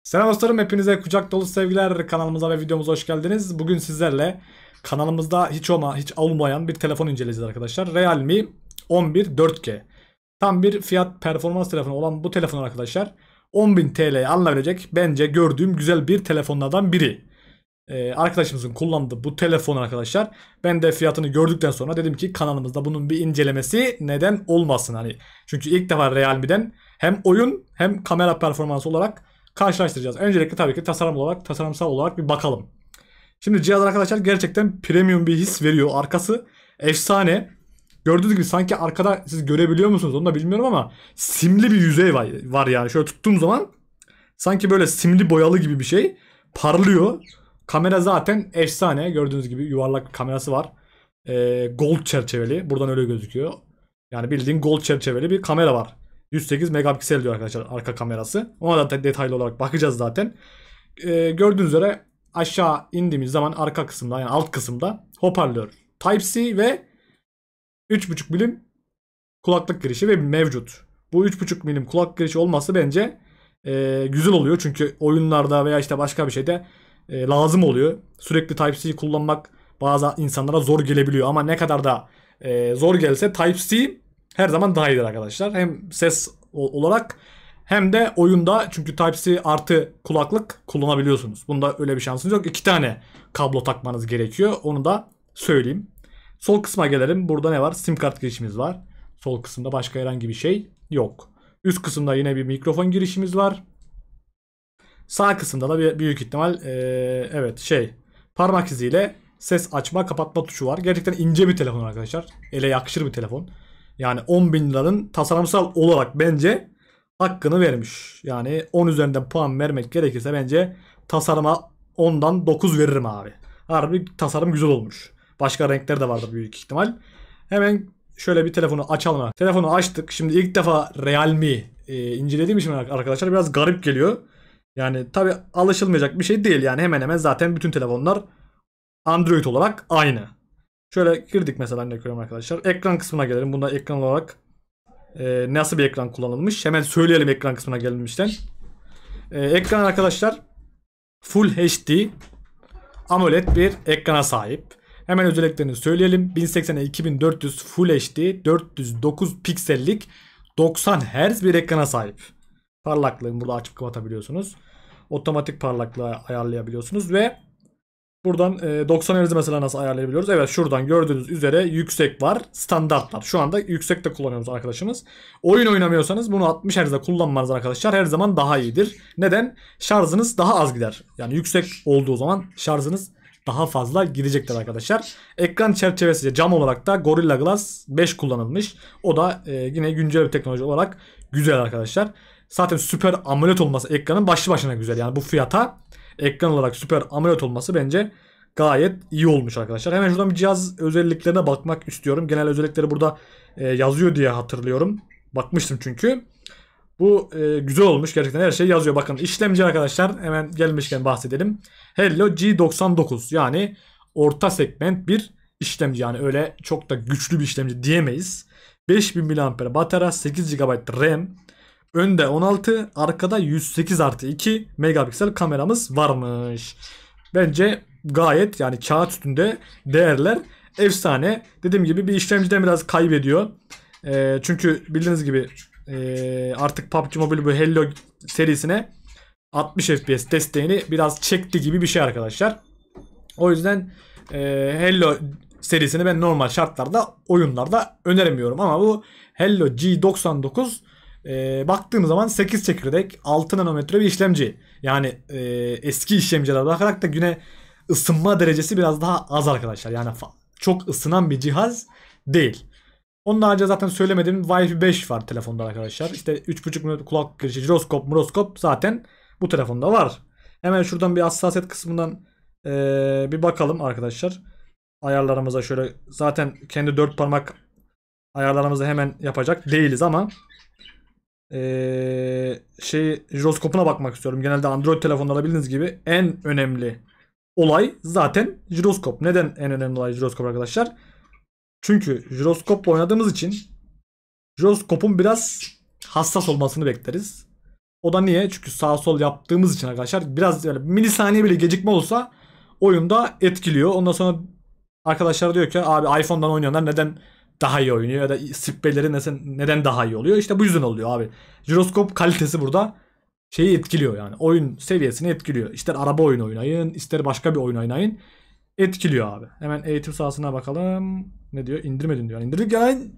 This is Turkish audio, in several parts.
Selam dostlarım, hepinize kucak dolu sevgiler, kanalımıza ve videomuza hoş geldiniz. Bugün sizlerle kanalımızda hiç olmayan bir telefon inceleyeceğiz arkadaşlar. Realme 11 4G. Tam bir fiyat performans telefonu olan bu telefon arkadaşlar 10.000 TL'ye alınabilecek bence gördüğüm güzel bir telefonlardan biri. Arkadaşımızın kullandığı bu telefon arkadaşlar, ben de fiyatını gördükten sonra dedim ki kanalımızda bunun bir incelemesi neden olmasın, hani çünkü ilk defa Realme'den hem oyun hem kamera performansı olarak karşılaştıracağız. Öncelikle tabii ki tasarımsal olarak bir bakalım. Şimdi cihaz arkadaşlar gerçekten premium bir his veriyor. Arkası efsane. Gördüğünüz gibi sanki arkada, siz görebiliyor musunuz onu da bilmiyorum ama simli bir yüzey var yani. Şöyle tuttuğum zaman sanki böyle simli boyalı gibi bir şey parlıyor. Kamera zaten efsane. Gördüğünüz gibi yuvarlak bir kamerası var. Gold çerçeveli. Buradan öyle gözüküyor. Yani bildiğin gold çerçeveli bir kamera var. 108 megapiksel diyor arkadaşlar arka kamerası. Ona da detaylı olarak bakacağız zaten. Gördüğünüz üzere aşağı indiğimiz zaman arka kısımda, yani alt kısımda hoparlör Type-C ve 3.5 milim kulaklık girişi ve mevcut. Bu 3.5 milim kulak girişi olması bence güzel oluyor. Çünkü oyunlarda veya işte başka bir şeyde lazım oluyor. Sürekli Type-C kullanmak bazı insanlara zor gelebiliyor. Ama ne kadar da zor gelse Type-C her zaman daha iyidir arkadaşlar. Hem ses olarak hem de oyunda, çünkü Type-C artı kulaklık kullanabiliyorsunuz. Bunda öyle bir şansınız yok. 2 tane kablo takmanız gerekiyor. Onu da söyleyeyim. Sol kısma gelelim. Burada ne var? SIM kart girişimiz var. Sol kısımda başka herhangi bir şey yok. Üst kısımda yine bir mikrofon girişimiz var. Sağ kısımda da bir büyük ihtimal evet parmak iziyle ses açma kapatma tuşu var. Gerçekten ince bir telefon arkadaşlar. Ele yakışır bir telefon. Yani 10.000 liranın tasarımsal olarak bence hakkını vermiş. Yani 10 üzerinden puan vermek gerekirse bence tasarıma 10'dan 9 veririm abi. Harbi tasarım güzel olmuş. Başka renkler de vardır büyük ihtimal. Hemen şöyle bir telefonu açalım. Telefonu açtık. Şimdi ilk defa Realme incelediğim için arkadaşlar biraz garip geliyor. Yani tabi alışılmayacak bir şey değil. Yani hemen hemen zaten bütün telefonlar Android olarak aynı. Şöyle girdik mesela, ne koyuyorum arkadaşlar. Ekran kısmına gelelim. Bunda ekran olarak nasıl bir ekran kullanılmış? Hemen söyleyelim ekran kısmına gelmişten. Ekran arkadaşlar Full HD AMOLED bir ekrana sahip. Hemen özelliklerini söyleyelim. 1080'e 2400 Full HD 409 piksellik 90 Hz bir ekrana sahip. Parlaklığını burada açıp kapatabiliyorsunuz. Otomatik parlaklığı ayarlayabiliyorsunuz ve buradan 90 Hz mesela nasıl ayarlayabiliyoruz? Evet, şuradan gördüğünüz üzere yüksek var, standart var. Şu anda yüksekte kullanıyoruz arkadaşımız. Oyun oynamıyorsanız bunu 60 Hz'de kullanmanız arkadaşlar her zaman daha iyidir. Neden? Şarjınız daha az gider. Yani yüksek olduğu zaman şarjınız daha fazla gidecektir arkadaşlar. Ekran çerçevesi cam olarak da Gorilla Glass 5 kullanılmış. O da yine güncel bir teknoloji olarak güzel arkadaşlar. Zaten Super AMOLED olması ekranın başlı başına güzel. Yani bu fiyata ekran olarak Super AMOLED olması bence gayet iyi olmuş arkadaşlar. Hemen şuradan bir cihaz özelliklerine bakmak istiyorum. Genel özellikleri burada yazıyor diye hatırlıyorum. Bakmıştım çünkü. Bu güzel olmuş. Gerçekten her şey yazıyor. Bakın işlemci arkadaşlar, hemen gelmişken bahsedelim. Helio G99, yani orta segment bir işlemci. Yani öyle çok da güçlü bir işlemci diyemeyiz. 5000 mAh batarya, 8 GB RAM. Önde 16, arkada 108 artı 2 megapiksel kameramız varmış. Bence gayet, yani kağıt üstünde değerler efsane. Dediğim gibi bir işlemciden biraz kaybediyor. Çünkü bildiğiniz gibi artık PUBG Mobile bu Hello serisine 60 FPS desteğini biraz çekti gibi bir şey arkadaşlar. O yüzden Hello serisini ben normal şartlarda oyunlarda öneremiyorum. Ama bu Hello G99 baktığım zaman 8 çekirdek 6 nanometre bir işlemci. Yani eski işlemcilere bakarak da yine ısınma derecesi biraz daha az arkadaşlar. Yani çok ısınan bir cihaz değil. Onun haricinde zaten söylemediğim Wi-Fi 5 var telefonda arkadaşlar. İşte 3.5 mm kulak girişi, jiroskop zaten bu telefonda var. Hemen şuradan bir hassasiyet kısmından bir bakalım arkadaşlar. Ayarlarımıza şöyle, zaten kendi 4 parmak ayarlarımızı hemen yapacak değiliz ama jiroskopuna bakmak istiyorum. Genelde Android telefonlarda bildiğiniz gibi en önemli olay zaten jiroskop. Neden en önemli olay jiroskop arkadaşlar? Çünkü jiroskopla oynadığımız için jiroskopun biraz hassas olmasını bekleriz. O da niye? Çünkü sağ sol yaptığımız için arkadaşlar biraz böyle milisaniye bile gecikme olsa oyunda etkiliyor. Ondan sonra arkadaşlar diyor ki abi iPhone'dan oynayanlar neden daha iyi oynuyor ya da sippeleri neden daha iyi oluyor? İşte bu yüzden oluyor abi. Jiroskop kalitesi burada şeyi etkiliyor yani. Oyun seviyesini etkiliyor. İster araba oyunu oynayın, ister başka bir oyun oynayın. Etkiliyor abi. Hemen eğitim sahasına bakalım. Ne diyor? İndirmedin diyor. İndirdik yani.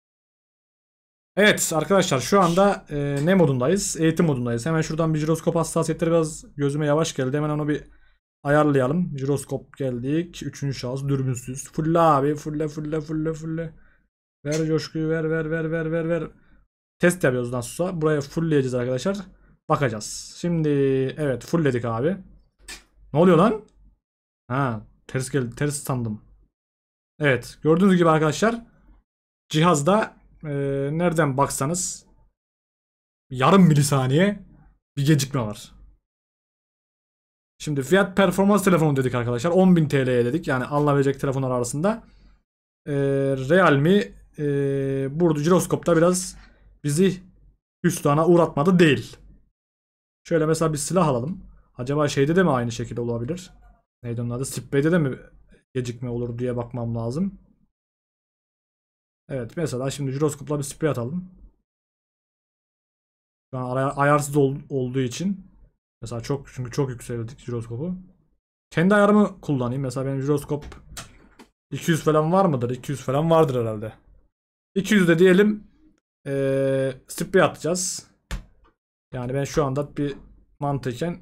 Evet arkadaşlar şu anda ne modundayız? Eğitim modundayız. Hemen şuradan bir jiroskop hassasiyetleri biraz gözüme yavaş geldi. Hemen onu bir ayarlayalım. Jiroskop geldik. Üçüncü şahıs dürbünsüz. Fulle abi. Fulle. Ver coşkuyu ver. Test yapıyoruz nasıl olsa. Buraya fullleyeceğiz arkadaşlar. Bakacağız. Şimdi evet fullledik abi. Ne oluyor lan? Ha ters geldi. Ters sandım. Evet gördüğünüz gibi arkadaşlar cihazda nereden baksanız yarım milisaniye bir gecikme var. Şimdi fiyat performans telefonu dedik arkadaşlar. 10.000 TL'ye dedik. Yani alınabilecek telefonlar arasında. Realme burada jiroskopta biraz bizi hüsrana uğratmadı değil. Şöyle mesela bir silah alalım. Acaba şeyde de mi aynı şekilde olabilir? Neydi onun adı? Spray'de de mi gecikme olur diye bakmam lazım. Evet mesela şimdi jiroskopla bir sprey atalım. Şu an ayarsız olduğu için. Mesela çünkü çok yükseldik jiroskopu. Kendi ayarımı kullanayım. Mesela benim jiroskop 200 falan var mıdır? 200 falan vardır herhalde. 200 de diyelim sprey atacağız. Yani ben şu anda bir mantıken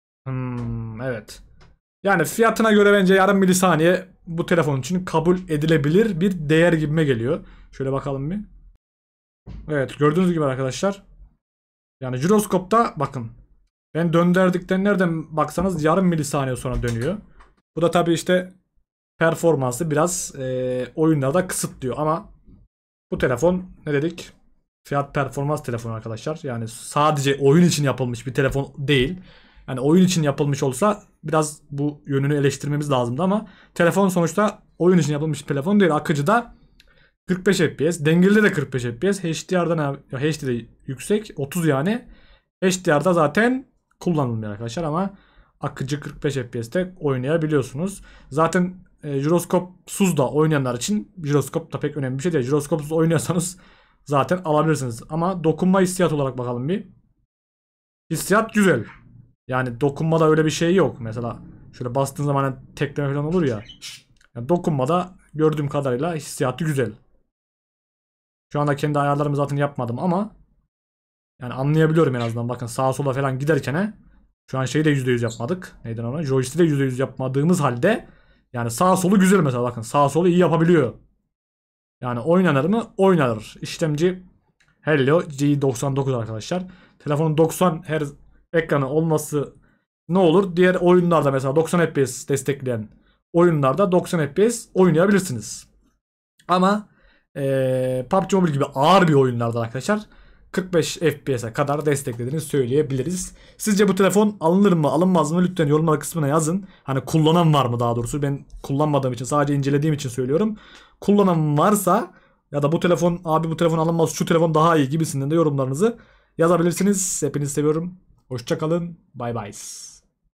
evet. Yani fiyatına göre bence yarım milisaniye bu telefon için kabul edilebilir bir değer gibime geliyor. Şöyle bakalım bir. Evet gördüğünüz gibi arkadaşlar. Yani jiroskopta bakın. Ben döndürdükten nereden baksanız yarım milisaniye sonra dönüyor. Bu da tabii işte performansı biraz oyunlarda kısıtlıyor ama bu telefon ne dedik? Fiyat performans telefonu arkadaşlar. Yani sadece oyun için yapılmış bir telefon değil. Yani oyun için yapılmış olsa biraz bu yönünü eleştirmemiz lazımdı ama telefon sonuçta oyun için yapılmış bir telefon değil. Akıcıda 45 FPS, dengeli de 45 FPS, HDR'da HD yüksek 30 yani. HDR'da zaten kullanılmıyor arkadaşlar ama akıcı 45 FPS'te oynayabiliyorsunuz. Zaten jiroskopsuz da oynayanlar için jiroskop da pek önemli bir şey değil. Jiroskopsuz oynuyorsanız zaten alabilirsiniz. Ama dokunma hissiyat olarak bakalım bir. Hissiyat güzel. Yani dokunmada öyle bir şey yok. Mesela şöyle bastığın zaman hani tekleme falan olur ya. Yani dokunmada gördüğüm kadarıyla hissiyatı güzel. Şu anda kendi ayarlarımı zaten yapmadım ama yani anlayabiliyorum en azından. Bakın sağa sola falan giderken şu an şeyi de %100 yapmadık. Neyden ona? Joystick'i de %100 yapmadığımız halde yani sağ solu güzel mesela bakın. Sağ solu iyi yapabiliyor. Yani oynanır mı? Oynanır. İşlemci Helio G99 arkadaşlar. Telefonun 90 Hz ekranı olması ne olur? Diğer oyunlarda mesela 90 FPS destekleyen oyunlarda 90 FPS oynayabilirsiniz. Ama PUBG Mobile gibi ağır bir oyunlarda arkadaşlar 45 FPS'e kadar desteklediğini söyleyebiliriz. Sizce bu telefon alınır mı alınmaz mı? Lütfen yorumlar kısmına yazın. Hani kullanan var mı daha doğrusu? Ben kullanmadığım için sadece incelediğim için söylüyorum. Kullanan varsa ya da bu telefon abi bu telefon alınmaz şu telefon daha iyi gibisinden de yorumlarınızı yazabilirsiniz. Hepinizi seviyorum. Hoşça kalın. Bay bay.